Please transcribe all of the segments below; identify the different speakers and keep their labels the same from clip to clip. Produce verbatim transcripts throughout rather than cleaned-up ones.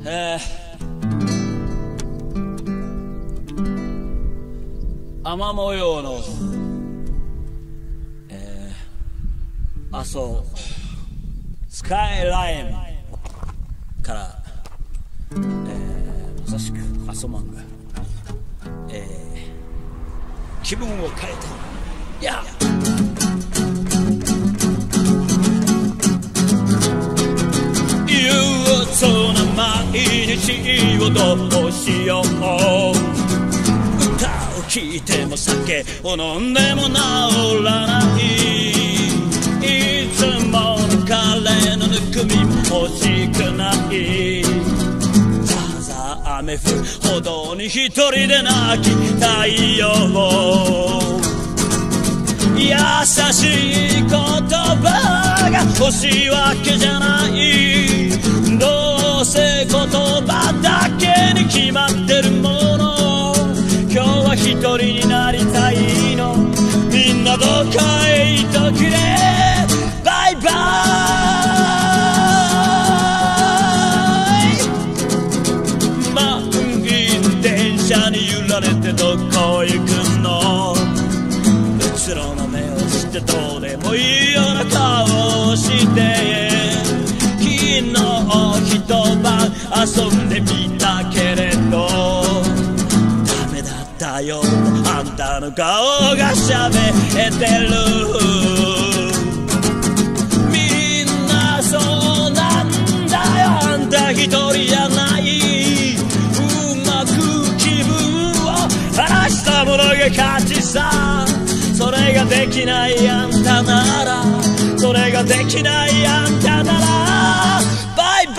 Speaker 1: えー、雨模様の、えー、阿蘇スカイラインから、えー、まさしく阿蘇マンが、えー、気分を変えた。いや憂鬱な毎日をどうしよう。歌を聴いても酒を飲んでも治らない。いつもの彼のぬくみも欲しくない。ザーザー雨降る歩道に一人で泣き太陽。優しい言葉が欲しいわけじゃない。どうせ言葉だけに決まってるもの。今日は一人になりたいの。みんなどっかへ行っとくれ。バイバイ。満員電車に揺られてどこ行くの。うつろな目をしてどうでもいいような顔をして。昨日一晩遊んでみたけれどダメだったよ。あんたの顔が喋ってる。みんなそうなんだよ。あんた一人じゃない。うまく気分を晴らしたものが勝ちさ。それができないあんたなら、それができないあんたならバイバ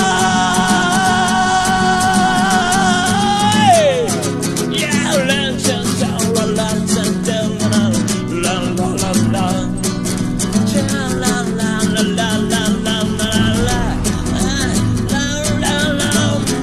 Speaker 1: イ。 Yeah ランチャンチャンラランチャンチャンララランラランランチャンラランララランランラララララ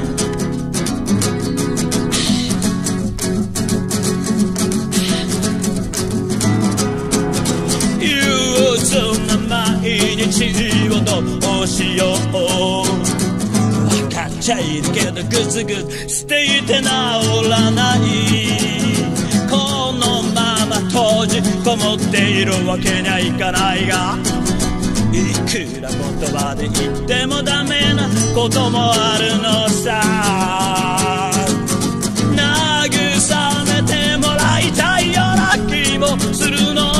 Speaker 1: 毎日をどうしよう。分かっちゃいるけどグズグズしていて治らない。このまま閉じこもっているわけにはいかないが、いくら言葉で言ってもダメなこともあるのさ。慰めてもらいたいような気もするの。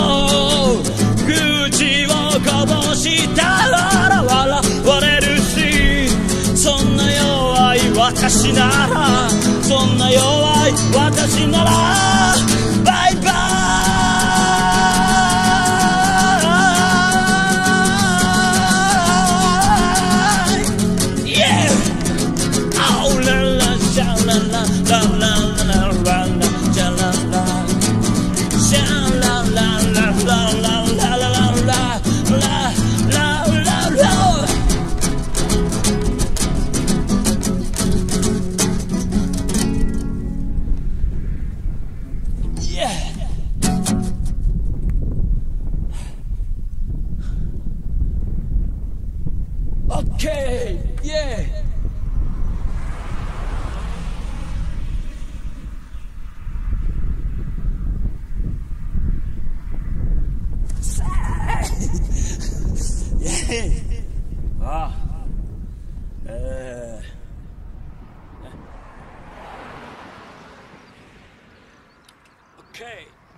Speaker 1: 口をこぼしたら笑われるし、そんな弱い私なら、そんな弱い私ならバイバイ。 Yeah! Oh la la sha la la la la la la la sha la la sha la la la la la Okay, yeah. Yeah. Ah. Uh. Okay.